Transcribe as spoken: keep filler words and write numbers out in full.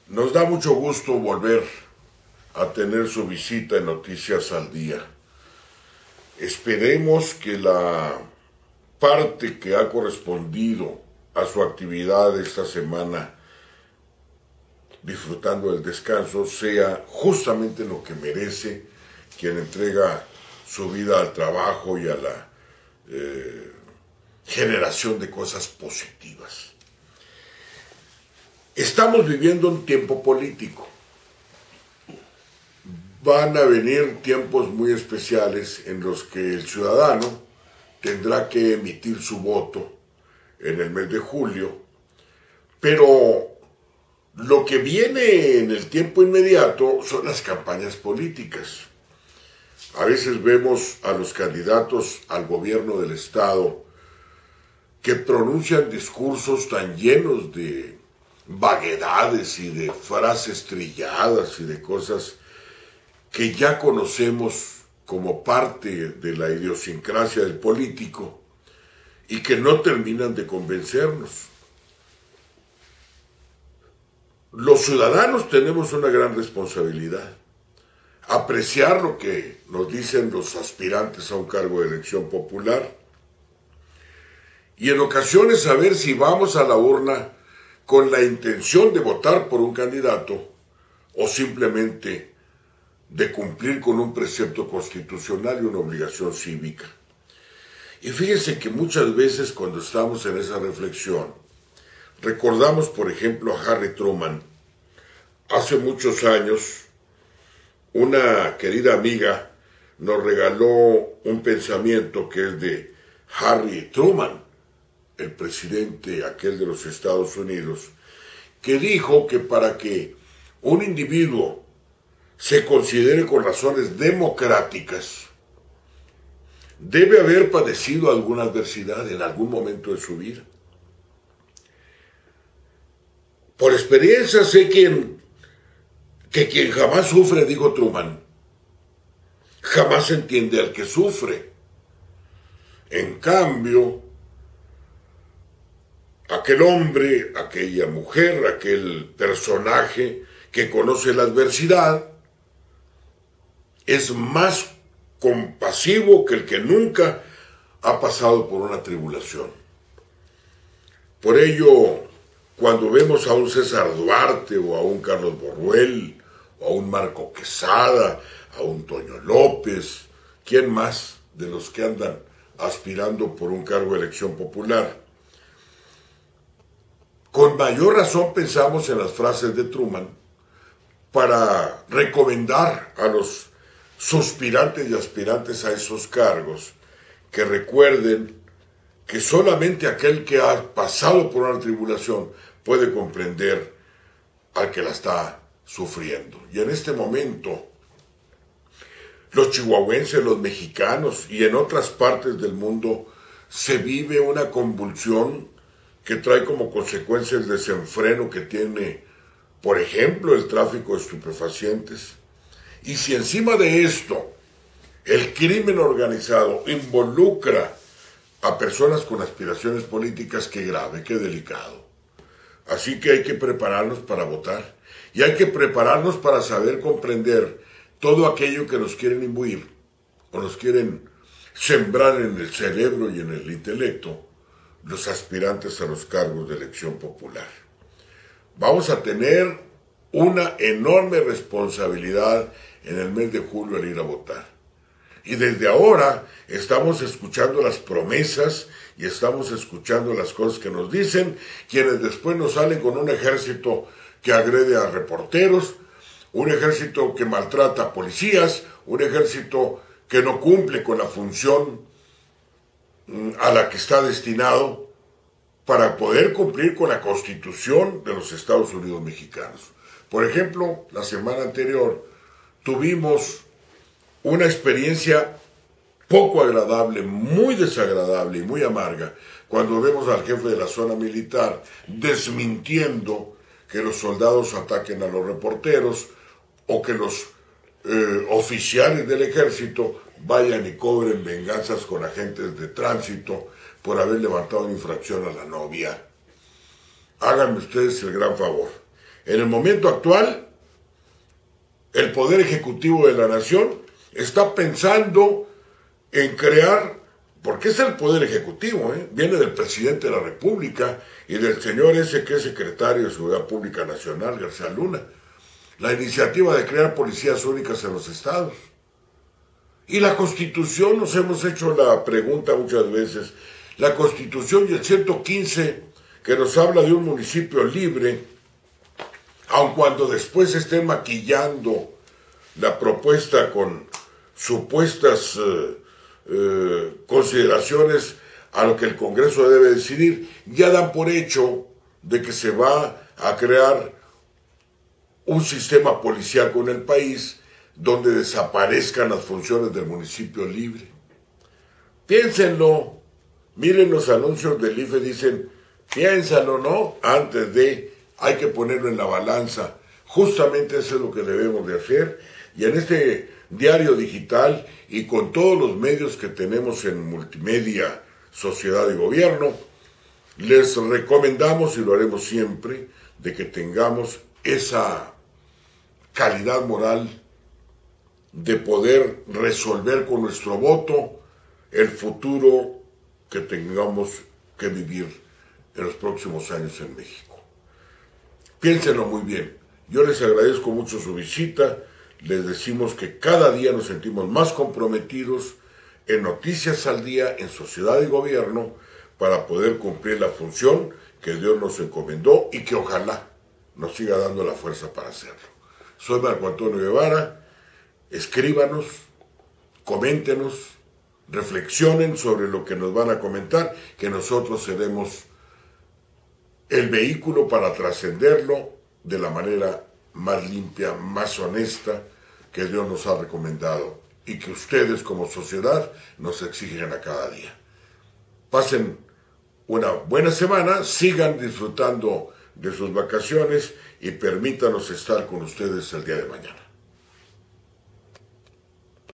Nos da mucho gusto volver a tener su visita en Noticias al Día. Esperemos que la parte que ha correspondido a su actividad esta semana, disfrutando del descanso, sea justamente lo que merece quien entrega su vida al trabajo y a la eh, generación de cosas positivas. Estamos viviendo un tiempo político. Van a venir tiempos muy especiales en los que el ciudadano tendrá que emitir su voto en el mes de julio, pero lo que viene en el tiempo inmediato son las campañas políticas. A veces vemos a los candidatos al gobierno del Estado que pronuncian discursos tan llenos de vaguedades y de frases trilladas y de cosas que ya conocemos como parte de la idiosincrasia del político y que no terminan de convencernos. Los ciudadanos tenemos una gran responsabilidad. Apreciar lo que nos dicen los aspirantes a un cargo de elección popular y en ocasiones saber si vamos a la urna con la intención de votar por un candidato o simplemente de cumplir con un precepto constitucional y una obligación cívica. Y fíjense que muchas veces cuando estamos en esa reflexión, recordamos por ejemplo a Harry Truman. Hace muchos años, una querida amiga nos regaló un pensamiento que es de Harry Truman, el presidente aquel de los Estados Unidos, que dijo que para que un individuo se considere con razones democráticas, debe haber padecido alguna adversidad en algún momento de su vida. Por experiencia sé quien, que quien jamás sufre, dijo Truman, jamás entiende al que sufre. En cambio, aquel hombre, aquella mujer, aquel personaje que conoce la adversidad, es más compasivo que el que nunca ha pasado por una tribulación. Por ello, cuando vemos a un César Duarte o a un Carlos Borruel o a un Marco Quesada, a un Toño López, ¿quién más de los que andan aspirando por un cargo de elección popular? Con mayor razón pensamos en las frases de Truman para recomendar a los suspirantes y aspirantes a esos cargos que recuerden que solamente aquel que ha pasado por una tribulación puede comprender al que la está sufriendo. Y en este momento, los chihuahuenses, los mexicanos y en otras partes del mundo se vive una convulsión que trae como consecuencia el desenfreno que tiene, por ejemplo, el tráfico de estupefacientes. Y si encima de esto el crimen organizado involucra a personas con aspiraciones políticas, qué grave, qué delicado. Así que hay que prepararnos para votar y hay que prepararnos para saber comprender todo aquello que nos quieren imbuir o nos quieren sembrar en el cerebro y en el intelecto los aspirantes a los cargos de elección popular. Vamos a tener una enorme responsabilidad en el mes de julio al ir a votar. Y desde ahora estamos escuchando las promesas y estamos escuchando las cosas que nos dicen, quienes después nos salen con un ejército que agrede a reporteros, un ejército que maltrata a policías, un ejército que no cumple con la función a la que está destinado para poder cumplir con la Constitución de los Estados Unidos mexicanos. Por ejemplo, la semana anterior tuvimos una experiencia poco agradable, muy desagradable y muy amarga, cuando vemos al jefe de la zona militar desmintiendo que los soldados ataquen a los reporteros o que los eh, oficiales del ejército vayan y cobren venganzas con agentes de tránsito por haber levantado una infracción a la novia. Háganme ustedes el gran favor. En el momento actual, el Poder Ejecutivo de la Nación está pensando en crear, porque es el Poder Ejecutivo, ¿eh? Viene del Presidente de la República y del señor ese que es secretario de Seguridad Pública Nacional, García Luna, la iniciativa de crear policías únicas en los estados. Y la Constitución, nos hemos hecho la pregunta muchas veces, la Constitución y el ciento quince que nos habla de un municipio libre, aun cuando después estén maquillando la propuesta con supuestas eh, eh, consideraciones a lo que el Congreso debe decidir, ya dan por hecho de que se va a crear un sistema policíaco en el país donde desaparezcan las funciones del municipio libre. Piénsenlo, miren los anuncios del I F E, dicen, piénsalo, ¿no? Antes de, hay que ponerlo en la balanza. Justamente eso es lo que debemos de hacer. Y en este diario digital y con todos los medios que tenemos en multimedia, sociedad y gobierno, les recomendamos, y lo haremos siempre, de que tengamos esa calidad moral de poder resolver con nuestro voto el futuro que tengamos que vivir en los próximos años en México. Piénsenlo muy bien. Yo les agradezco mucho su visita. Les decimos que cada día nos sentimos más comprometidos en Noticias al Día, en Sociedad y Gobierno, para poder cumplir la función que Dios nos encomendó y que ojalá nos siga dando la fuerza para hacerlo. Soy Marco Antonio Guevara. Escríbanos, coméntenos, reflexionen sobre lo que nos van a comentar, que nosotros seremos el vehículo para trascenderlo de la manera más limpia, más honesta que Dios nos ha recomendado y que ustedes como sociedad nos exigen a cada día. Pasen una buena semana, sigan disfrutando de sus vacaciones y permítanos estar con ustedes el día de mañana.